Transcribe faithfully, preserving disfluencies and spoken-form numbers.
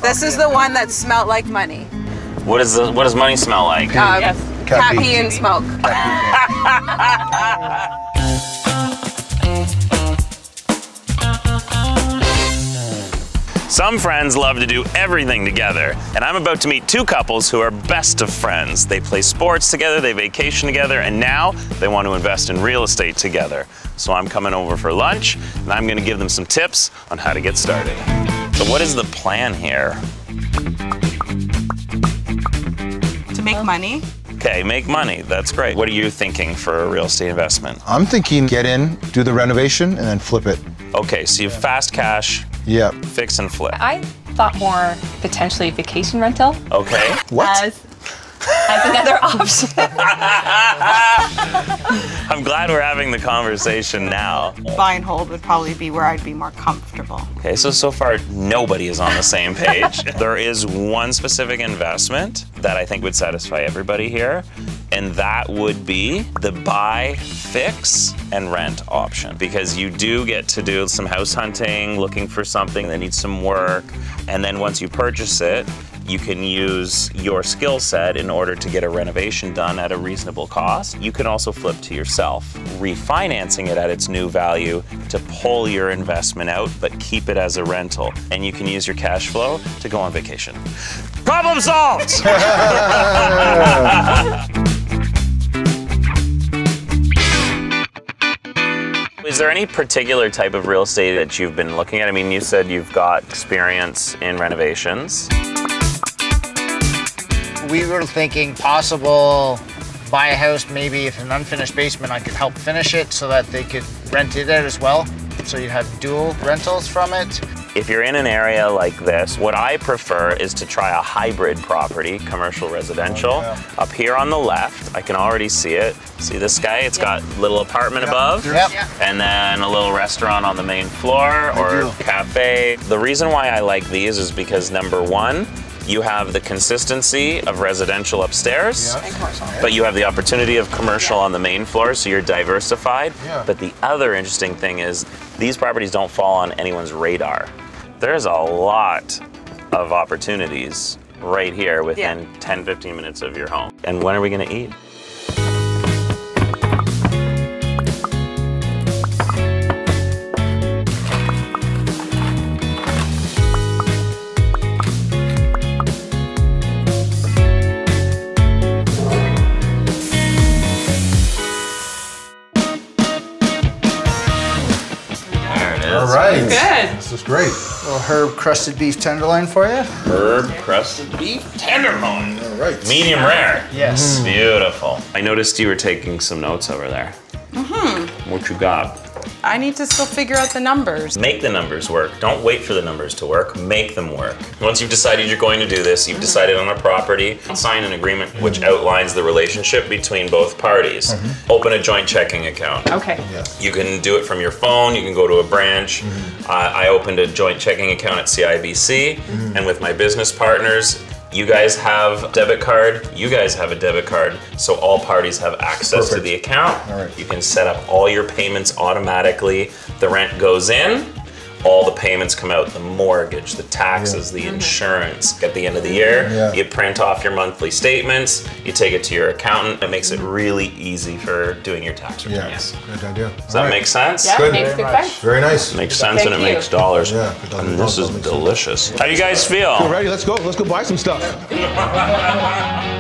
This is the one that smelled like money. What is the, what does money smell like? Uh, Yes. Cat, Cat pee pee. and smoke. Some friends love to do everything together, and I'm about to meet two couples who are best of friends. They play sports together, they vacation together, and now they want to invest in real estate together. So I'm coming over for lunch, and I'm gonna give them some tips on how to get started. So what is the plan here? To make money. Okay, make money, that's great. What are you thinking for a real estate investment? I'm thinking get in, do the renovation, and then flip it. Okay, so you have fast cash, Yeah. fix and flip. I thought more potentially vacation rental Okay. What? as, as another option. I'm glad we're having the conversation now. Buy and hold would probably be where I'd be more comfortable. Okay, so so far nobody is on the same page. There is one specific investment that I think would satisfy everybody here, and that would be the buy, fix, and rent option. Because you do get to do some house hunting, looking for something that needs some work, and then once you purchase it, you can use your skill set in order to get a renovation done at a reasonable cost. You can also flip to yourself, refinancing it at its new value to pull your investment out, but keep it as a rental. And you can use your cash flow to go on vacation. Problem solved! Is there any particular type of real estate that you've been looking at? I mean, you said you've got experience in renovations. We were thinking possible buy a house, maybe if an unfinished basement, I could help finish it so that they could rent it out as well. So you'd have dual rentals from it. If you're in an area like this, what I prefer is to try a hybrid property, commercial residential. Oh, yeah. Up here on the left, I can already see it. See this guy? It's got little apartment above. Yep. And then a little restaurant on the main floor or Ideal. cafe. The reason why I like these is because number one, you have the consistency of residential upstairs, Yeah. but you have the opportunity of commercial on the main floor, so you're diversified. Yeah. But the other interesting thing is these properties don't fall on anyone's radar. There's a lot of opportunities right here within Yeah. ten, fifteen minutes of your home. And when are we gonna eat? All right. Good. This is great. A little herb crusted beef tenderloin for you. Herb crusted beef tenderloin. All right. Medium rare. Yes. Beautiful. I noticed you were taking some notes over there. Mm-hmm. What you got? I need to still figure out the numbers. Make the numbers work. Don't wait for the numbers to work. Make them work. Once you've decided you're going to do this, you've decided on a property, sign an agreement which outlines the relationship between both parties. Open a joint checking account. Okay. Yes. You can do it from your phone, you can go to a branch. Uh, I opened a joint checking account at C I B C, and with my business partners, you guys have a debit card, you guys have a debit card, so all parties have access to Perfect. the account. All right. You can set up all your payments automatically. The rent goes in, all the payments come out, the mortgage, the taxes, the insurance. At the end of the year, Yeah. you print off your monthly statements, you take it to your accountant. It makes it really easy for doing your tax returns. Yes. Good idea. Does that make sense? Yeah, Good. makes Very good much. sense. Very nice. Makes sense and it Thank you. makes dollars. Yeah, it does. And It this does. is Makes sense. delicious. How do you guys feel? Ready? Let's go. Let's go buy some stuff.